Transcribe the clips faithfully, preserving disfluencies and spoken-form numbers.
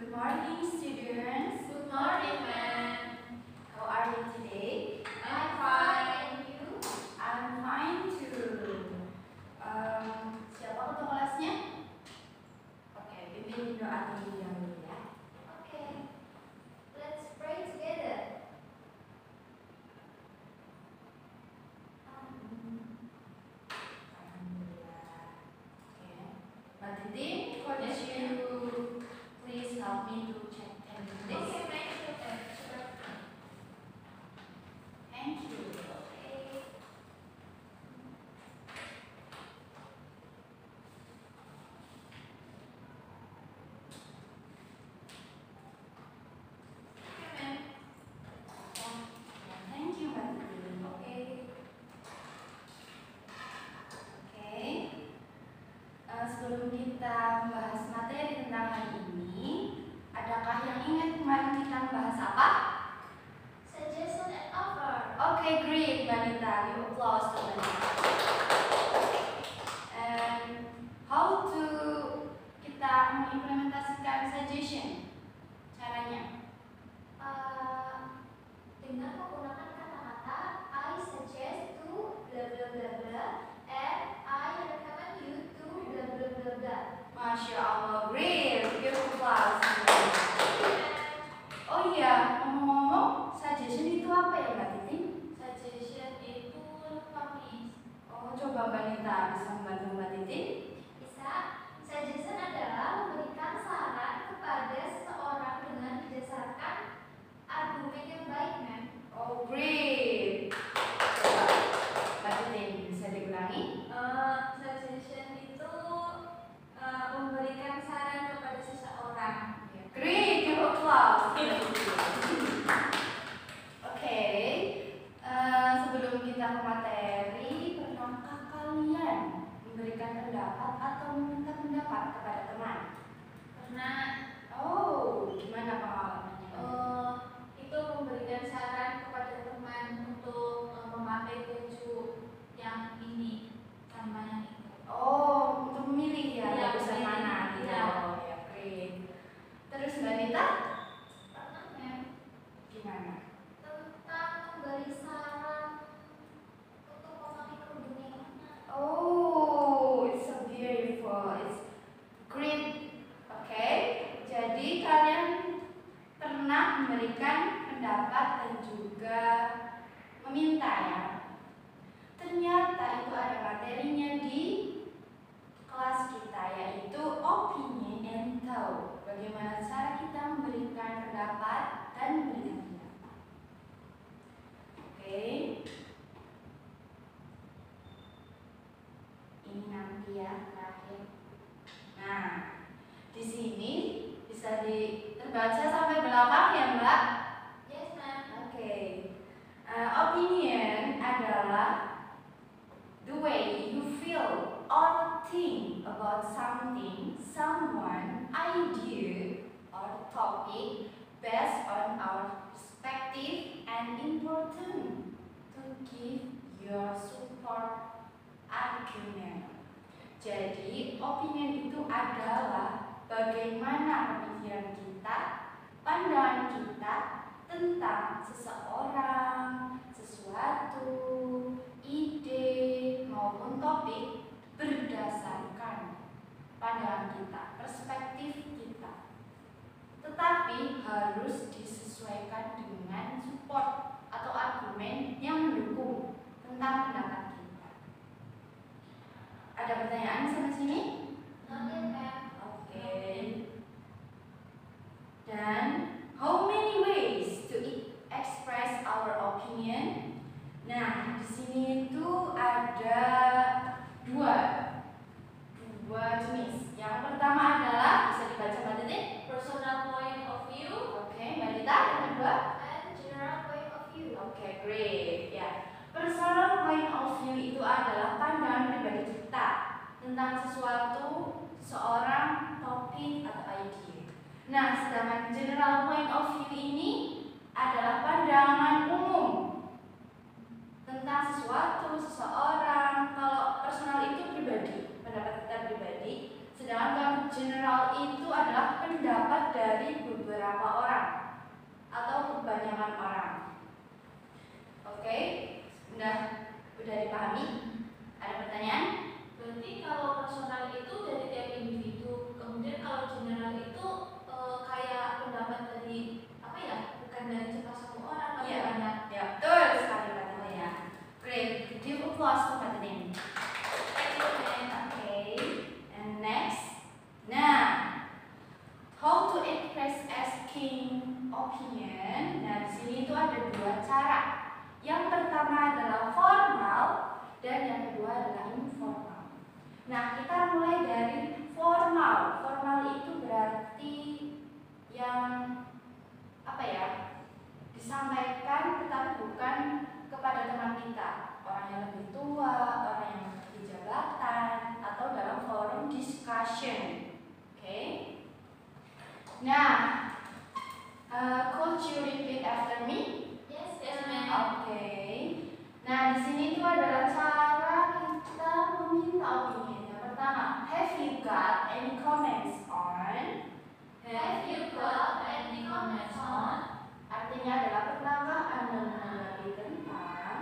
Good morning, students. Good morning, ma'am. How are you today? I'm fine. And you? I'm fine too. Um, siapa ketua kelasnya? Oke, pimpin doa terlebih dahulu ya. Okay. Let's pray together. Alhamdulillah. Oke. Mbak Titi, could you please help me to check attendance? Okay, thank you. Sure. Thank you. Okay. Okay, ma'am. Thank you, Mbak Titi. Okay. Oke, Eh, sebelum kita membahas materi tentang hari ini, adakah yang ingat kemarin kita membahas apa? Suggestion and offer. Oke, great, Mbak Nita. You applause to Mbak Nita. And how to kita mengimplementasikan suggestion? Caranya? Uh, dengan menggunakan kata-kata I suggest to bla bla bla bla and I recommend you to bla bla bla bla. Masya Allah, great. Give applause. Oh iya, ngomong-ngomong, suggestion itu apa ya, Mbak Titi? Suggestion itu lupa, Miss. Oh, coba Mbak Nita bisa membantu Mbak Titi. Bisa. Suggestion adalah memberikan saran kepada seseorang dengan didasarkan argumen yang baik, ma'am. Oh, great. Coba, Mbak Titi bisa diulangi? Uh, suggestion itu uh, memberikan saran kepada seseorang. Great, give applause. Oke, eh, sebelum kita ke materi, pernahkah kalian memberikan pendapat atau meminta pendapat kepada teman? Karena Oh, gimana pengalamannya? uh, itu memberikan saran kepada teman untuk uh, memakai baju yang ini sama yang itu. Oh, untuk memilih ya, Iya, bagusan memilih. mana gitu. Iya. Oh, ya, great. Terus Mbak Nita, Pernah, ma'am, gimana? tentang memberi saran untuk memakai kerudung yang mana. Oh, it's so beautiful. It's great. Oke, jadi kalian pernah memberikan pendapat dan juga meminta ya. Ternyata itu ada materinya di kelas kita, yaitu opinion and thought. Bagaimana cara kita memberikan pendapat dan memberikan pendapat. Oke. Ini nanti ya terakhir. Nah, di sini bisa di terbaca sampai belakang ya, Mbak. Yes, ma'am. Oke. Uh, opinion adalah the way you feel or think about something, someone, idea, or topic based on our perspective and important to give your support argument. Jadi, opinion itu adalah bagaimana pemikiran kita, pandangan kita tentang seseorang, sesuatu, ide, maupun topik berdasarkan pandangan kita, perspektif kita. Tetapi harus disesuaikan dengan support atau argumen yang mendukung tentang pendapat kita. Ada pertanyaan sampai sini? Noted, ma'am. Oke. Dan how many ways to express our opinion? Nah, di sini itu ada dua dua jenis. Yang pertama adalah bisa dibaca Mbak Titi. Personal point of view Oke, Mbak Tita. Yang kedua. and general point of view. Oke, great. Ya, personal point of view itu adalah pandangan pribadi kita tentang sesuatu, seorang, topik atau ide. Nah, sedangkan general point of view ini adalah pandangan umum tentang sesuatu, seseorang. Kalau personal itu pribadi, pendapat kita pribadi. Sedangkan kalau general itu adalah pendapat dari dan yang kedua adalah informal. Nah, kita mulai dari formal. Formal itu berarti yang apa ya? Disampaikan tetapi bukan kepada teman kita, orang yang lebih tua, orang yang memiliki jabatan, atau dalam forum discussion. Oke? Okay? Nah, uh, could you repeat after me? Yes, yes, ma'am. Oke. Okay. Nah, di sini itu adalah cara kita meminta opini. Yang pertama, have you got any comments on? Have you got any comments on? Artinya adalah pernahkah Anda menanggapi tentang?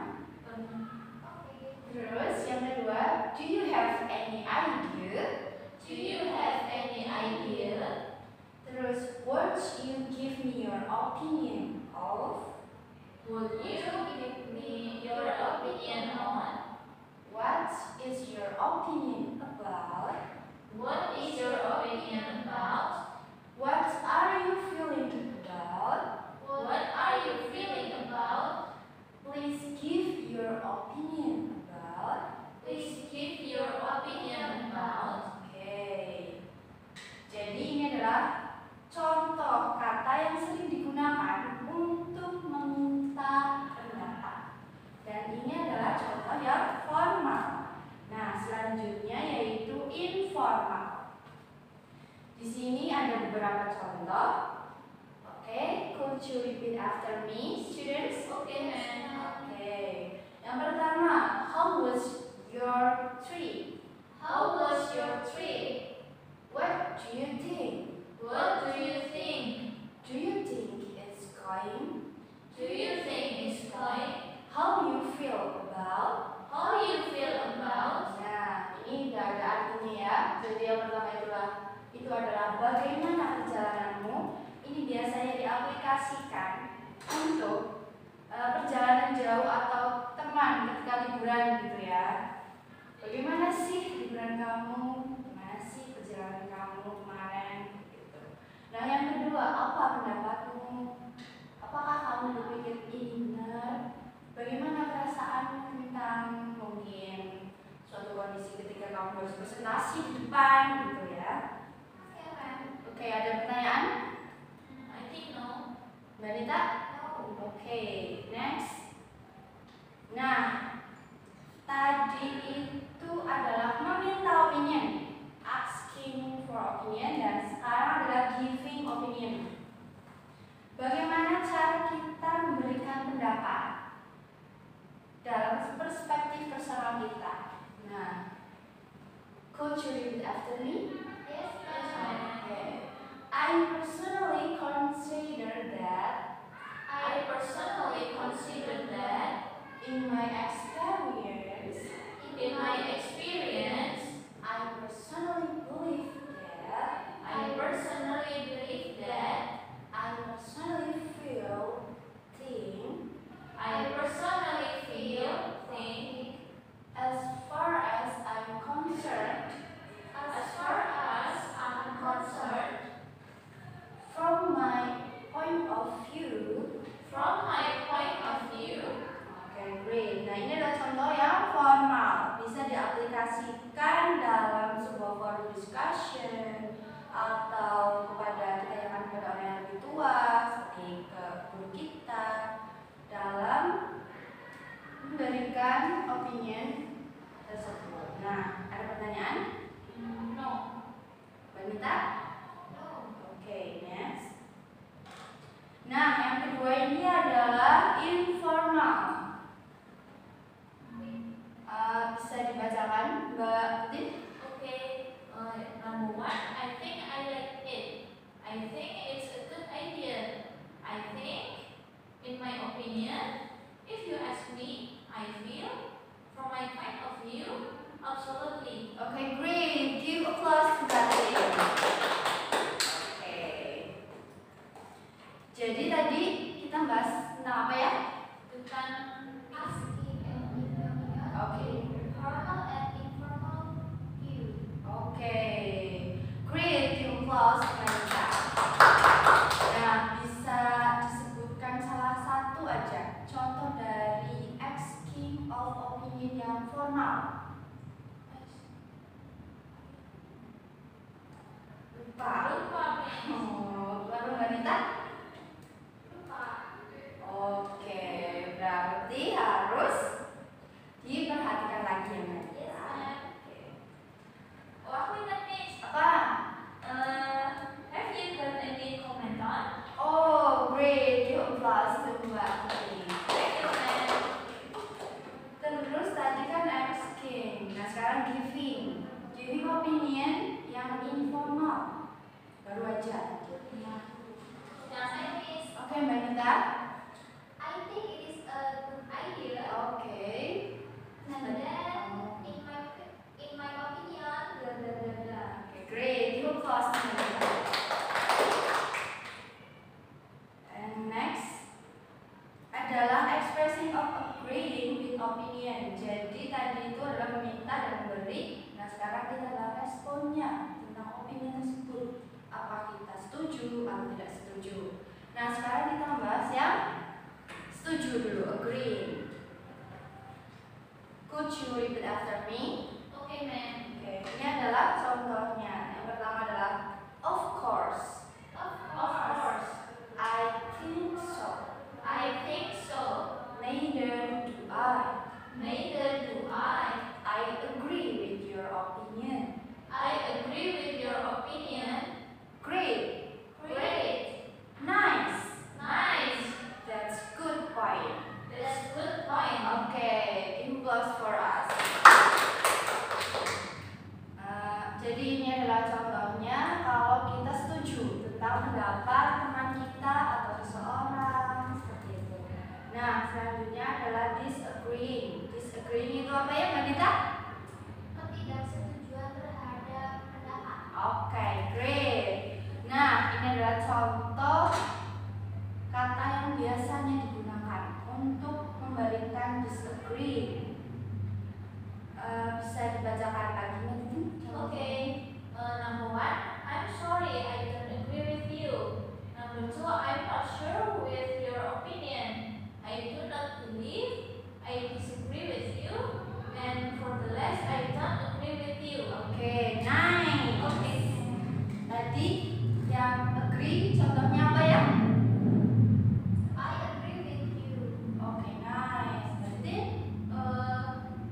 Okay. Terus yang kedua, do you have any idea? Do you have any idea? Terus, would you give me your opinion of? Would you give me your opinion on? What is your opinion about? What is your opinion about? What are you feeling about? What are you feeling about? Please give your opinion about. Please give your opinion about. Oke. Okay. Jadi ini adalah contoh kata yang sering digunakan untuk meminta pendapat. Dan ini adalah contoh yang formal. Nah, selanjutnya yaitu informal. Di sini ada beberapa contoh. Oke, okay. Could you repeat after me, students? Okay, ma'am. Oke. Okay. Yang pertama, how was your trip? How was your trip? What do you think? What do you think? Do you think it's going? Do you think it's going? How you feel about? How you feel about? Nah, ini udah ada artinya ya. Jadi yang pertama itulah itu adalah bagaimana perjalananmu. Ini biasanya diaplikasikan untuk uh, perjalanan jauh atau teman ketika liburan gitu ya. Bagaimana sih liburan kamu? Gimana sih perjalanan kamu kemarin? Gitu. Nah, yang kedua, apa pendapatmu? Apakah kamu berpikir ini benar? Bagaimana perasaanmu tentang mungkin suatu kondisi ketika kamu harus presentasi di depan gitu ya? Okay, ma'am. Oke, ada pertanyaan? I think no. Mbak Nita? No. Oke, next. Nah, tadi itu adalah meminta opinion, asking for opinion, dan sekarang adalah giving opinion. Bagaimana cara kita memberikan pendapat dalam perspektif personal kita? Nah, could you repeat after me? Yes, ma'am. Okay. I personally consider that I personally consider that in my experience, in my experience, I personally believe that I personally believe that I personally feel, think, I personally feel, think, as far as I'm concerned, as far as I'm concerned, from my point of view. from my point of view. Oke, great. Nah, ini adalah contoh yang formal, bisa diaplikasikan dalam sebuah forum discussion atau kepada kita yang kepada orang yang lebih tua, seperti ke guru kita, dalam memberikan opinion tersebut. Nah, ada pertanyaan? No. Wanita? No. Oke, next. Nah, yang kedua ini adalah informal. Uh, bisa dibacakan, Mbak Putih? Okay. Uh, number one, I think I like it. I think it's a good idea. I think, in my opinion, if you ask me, I feel, from my point of view, absolutely. Oke, great. Give applause to Putih. Oke. Jadi tadi kita bahas tentang apa ya? Tentang asking and giving Oke. formal and informal view. Oke. Great. Give applause to Wanita. Nah, bisa disebutkan salah satu aja contoh dari asking of opinion opinion yang formal. Lupa. Lupa, Oh, baru wanita? lupa. Oke, berarti harus diperhatikan lagi ya, Mbak. Yes, ma'am. Oh, aku ingat, Miss. Apa? Uh, have you got any comment on? Oh, great. Yuk, plus dua. Thank you, ma'am. Terus tadi kan asking. Nah, sekarang giving. Giving opinion yang informal. Baru aja. Yang saya, Miss. Oke, Mbak Nita. I think it is a good idea. Oke. And then, in my in my opinion, blah blah blah blah. Oke, great. Yuk, plus Mbak Nita. And next adalah expressing of agreeing with opinion. Jadi tadi itu adalah meminta dan memberi. Nah, sekarang kita adalah responnya tentang opini tersebut. Apa kita setuju atau tidak setuju. Nah, sekarang kita membahas yang setuju dulu, agreeing. Could you repeat after me? Okay, ma'am. Oke, ini adalah contohnya. Yang pertama adalah of course. Of course. I think so. I think so. Neither do I. Neither do I. I agree with your opinion. I agree with your opinion. Great. Great. Nice. Nice. That's good point. That's good point. Okay, applause for us. Uh, jadi ini adalah contohnya kalau kita setuju tentang pendapat teman kita atau seseorang seperti itu. Nah, selanjutnya adalah disagreeing. Disagreeing itu apa ya, Mbak Dita? Ketidaksetujuan terhadap pendapat. Oke, great. Nah, ini adalah contoh kata yang biasanya digunakan untuk memberikan disagree. Uh, bisa dibacakan lagi, Mbak Dita? Okay. Uh, number one, I'm sorry I don't agree with you. Number two, I'm not sure with your opinion. I do not believe. I disagree with you. And for the last, I don't agree with you. Oke, nice. Oke. Tadi yang agree contohnya apa ya? I agree with you. Oke, nice. Berarti Uh,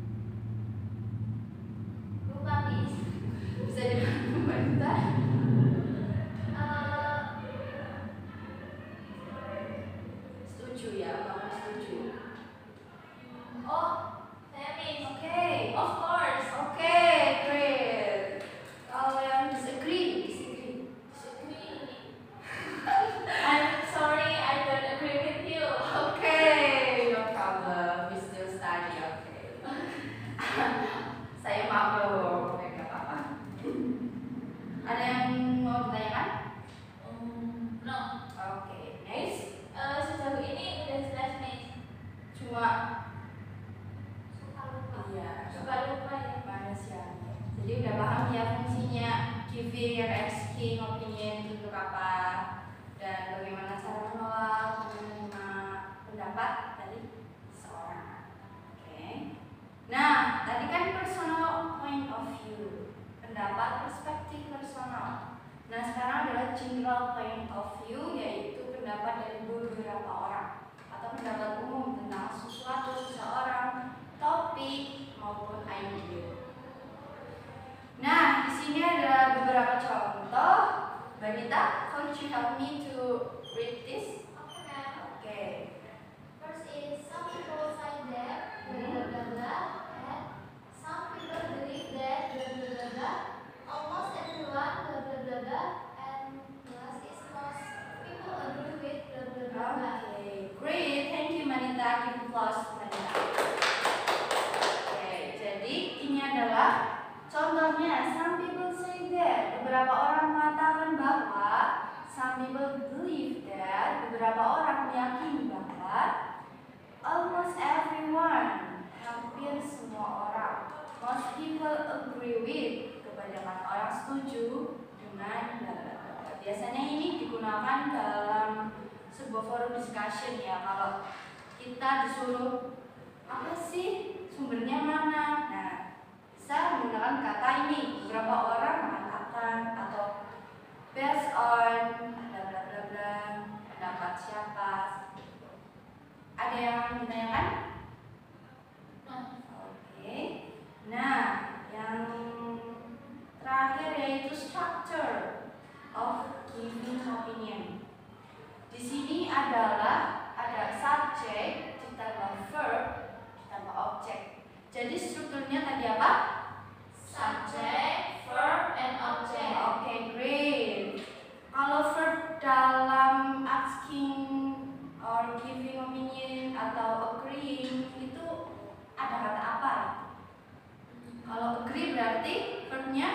lupa, Miss. bisa dibantu Mbak Dita? Uh, Setuju ya, kamu setuju. oh, saya Miss. Oke. Of course. Oke, great. Kalau yang disagree, disagree. Disagree. I'm sorry I don't agree with you. Oke, no problem. We still study, oke. Saya maklum, oke, nggak apa-apa. Ada yang mau ditanyakan? Um, no. Oke, nice. Uh, sejauh ini udah jelas, Miss. Cuma Suka lupa. iya, Suka lupa ya. manusianya. Jadi udah paham ya fungsinya giving and asking opinion itu untuk apa dan bagaimana cara menolak menerima pendapat dari seorang. Oke. Nah, tadi kan personal point of view, pendapat perspektif personal. Nah, sekarang adalah general point of view, yaitu pendapat dari beberapa orang atau pendapat umum tentang sesuatu, seseorang, topik maupun ide. Nah, di sini ada beberapa contoh. Banita, could you help me to read this? Okay, ma'am. Oke. First is some people say that blah blah blah blah, and some people believe that blah blah blah blah. Almost everyone blah blah blah blah, and last is most people agree with blah blah blah blah. Oke, great. Thank you, Manita. Give applause to Manita. Oke, jadi ini adalah contohnya. Some people say that. Beberapa orang mengatakan bahwa. Some people believe that. Beberapa orang meyakini bahwa. Almost everyone. Hampir semua orang. Most people agree with. Kebanyakan orang setuju dengan bla bla bla. Biasanya ini digunakan dalam sebuah forum discussion ya. Kalau kita disuruh apa sih sumbernya mana? Nah, bisa menggunakan kata ini. Beberapa orang mengatakan atau based on bla bla bla bla, pendapat siapa? Ada yang ditanyakan? Oke. Nah, yang terakhir yaitu structure of giving opinion. Di sini adalah ada subject ditambah verb ditambah object. Jadi strukturnya tadi apa? Subject, verb, and object. Oke, okay, great. Kalau verb dalam asking or giving opinion atau agreeing itu ada kata apa? Kalau agree berarti verbnya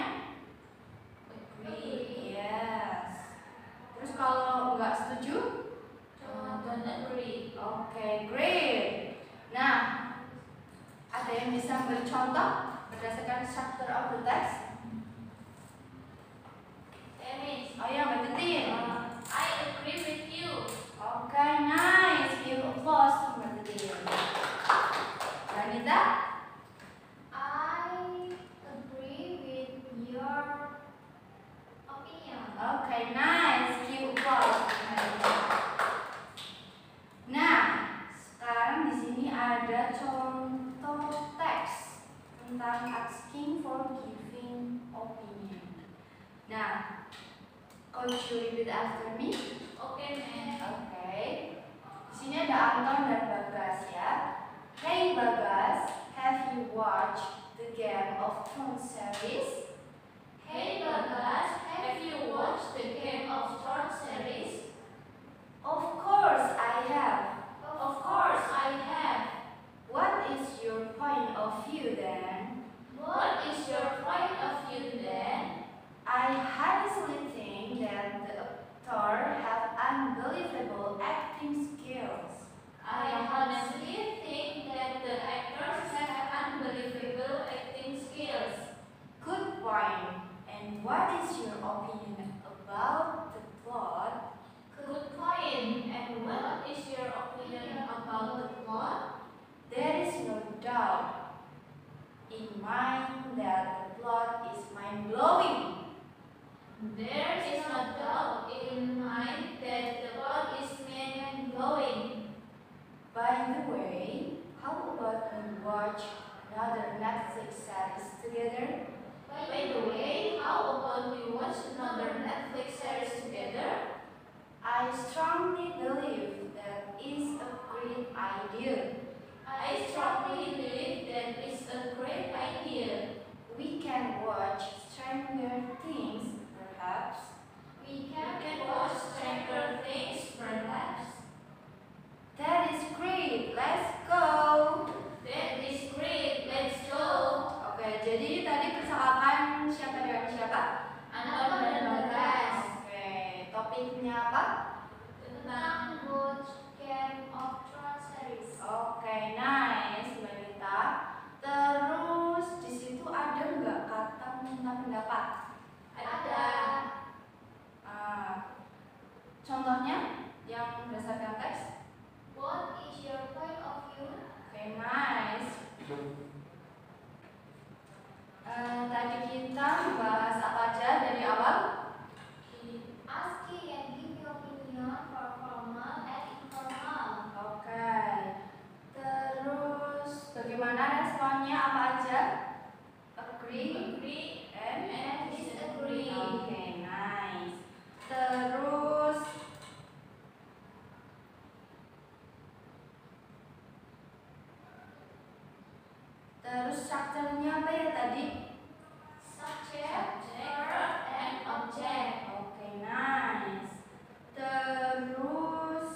Agree. yes. Terus kalau nggak setuju? Don't agree. Oke, okay, great. Nah, ada yang bisa beri contoh berdasarkan structure of the text? Dennis. Oh ya, Mbak Titin. Uh, I agree with you. Oke, okay, nice. Give applause to Mbak Titin. Danita? I agree with your opinion. Oke, okay, nice. Give applause to Danita. Nah, sekarang di sini ada contoh teks tentang asking for giving opinion. Nah, could you repeat after me? Okay, man. Oke. Okay. Di sini ada Anton dan Bagas ya. Hey Bagas, have you watched the Game of Thrones series? Hey Bagas, have you watched the Game of Thrones series? Of course I have. Of course I have. What is your point of view then? What is your point of view then? I honestly think that the actor have unbelievable acting skills. I honestly think that the actors have unbelievable acting skills. Good point. And what is your opinion about the plot? Good point. And what is your opinion about the plot? There is no doubt in mind that the plot is mind-blowing. There is no doubt in mind that the plot is mind-blowing. By the way, how about we watch another Netflix series together? By the way, how about we watch another Netflix series together? I strongly believe that is a great idea. I strongly believe that is a great idea. We can watch Stranger Things, perhaps. We can, we can watch Stranger Things, perhaps. That is great. Let's go. That is great. Let's go. Oke, jadi tadi percakapan siapa dengan siapa? Anton dan Bagas. Oke, topiknya apa? Tentang watch Game of Thrones series. Oke, nice, Mbak Rita. Terus di situ ada nggak kata minta pendapat? Ada. Uh, contohnya yang berdasarkan teks? What is your point of view? Oke, nice. Uh, tadi kita bahas apa aja dari awal? Asking and giving opinion for formal and informal. Oke. Terus bagaimana responnya apa aja? Agree, Agree and, and disagree. Oke, nice. Terus Terus strukturnya apa ya tadi? Subject, verb, and object. Oke, nice. Terus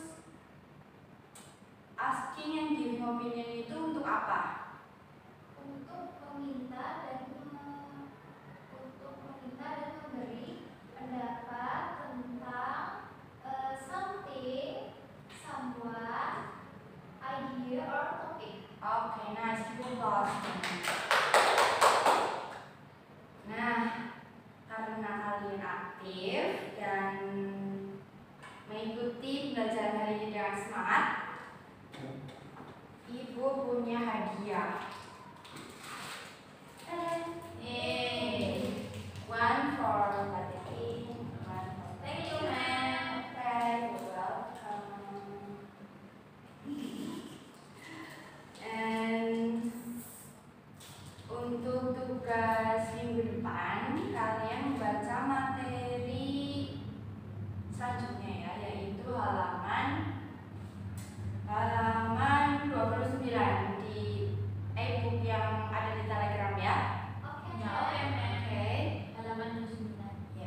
asking and giving opinion itu untuk apa? Untuk meminta dan me- untuk meminta dan memberi pendapat tentang uh, something, someone, idea or topic. Oke, nice. Kita bahas. Nah, karena kalian aktif dan mengikuti pembelajaran hari ini dengan semangat, Ibu, Bunda, punya hadiah. Yay. One for Batik, one for Thank you, ma'am. Okay, you're welcome. And untuk tugas minggu depan, kalian membaca materi selanjutnya ya, yaitu halaman halaman dua puluh sembilan di e-book yang ada di Telegram ya. Oke, ya, oke, ma'am. Oke. Halaman dua puluh sembilan. Ya.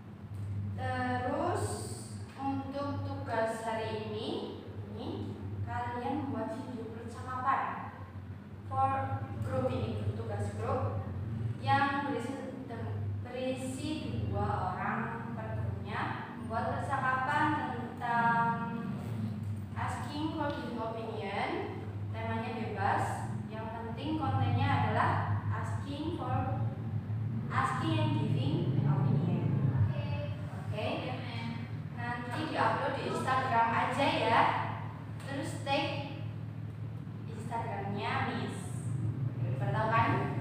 Terus untuk tugas hari ini, ini kalian buat video percakapan for group ini, tugas grup yang berisi berisi dua orang per grupnya, membuat percakapan tentang asking for giving opinion. Temanya bebas, yang penting kontennya adalah asking for asking and giving opinion. Oke. Oke, Oke, ma'am. nanti diupload di Instagram aja ya. Terus tag Instagramnya Miss. Udah tahu kan?